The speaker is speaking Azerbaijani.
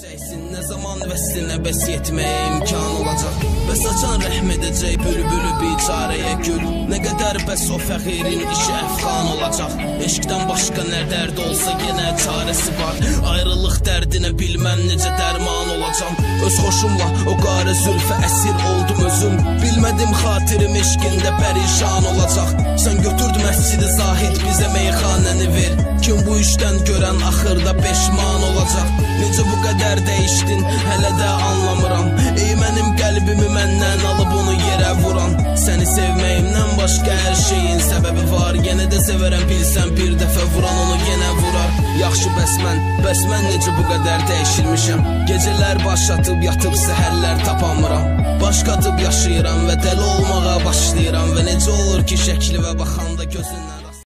Biləcəksin nə zaman vəslinə bəs yetməyə imkan olacaq. Bəs açan rəhm edəcək bülbülü bicarəyə gül. Nə qədər bəs o fəxirin işi əfqan olacaq. Eşqdən başqa nə dərd olsa yenə çarəsi var. Ayrılıq dərdinə bilməm necə dərman olacam. Öz xoşumla o qarə zülfə əsir oldum özüm. Bilmədim xatirim eşqində pərişan olacaq. Sən götürdü məscidi zahid bizə meyxanəni ver. Kim bu işdən görən axırda peşman olacaq. Necə bu qədər dəyişdin hələ də anlamıram. Ey mənim qəlbimi məndən alıb onu yerə vuran. Səni sevməyimdən başqa hər şeyin səbəbi var. Yenə də sevərəm bilsən bir dəfə vuran onu yenə vurar. Yaxşı bəs mən necə bu qədər dəyişilmişəm. Gecələr baş atıb yatıb səhərlər tapamıram. Baş qatıb yaşayıram və dəli olmağa başlayıram. Və necə olur ki şəkli və baxanda gözündən